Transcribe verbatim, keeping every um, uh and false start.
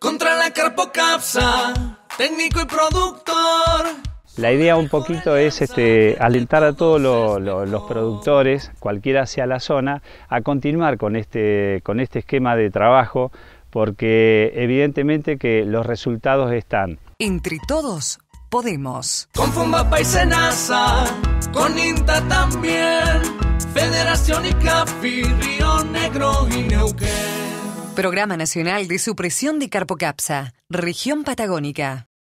Contra la carpocapsa, técnico y productor. La idea un poquito es este, alentar a todos lo, lo, los productores, cualquiera sea la zona, a continuar con este, con este esquema de trabajo, porque evidentemente que los resultados están. Entre todos podemos. Con Fumapa y Senasa, con INTA también, Federación y Cafi, Río Negro y Neuquén. Programa Nacional de Supresión de Carpocapsa, Región Patagónica.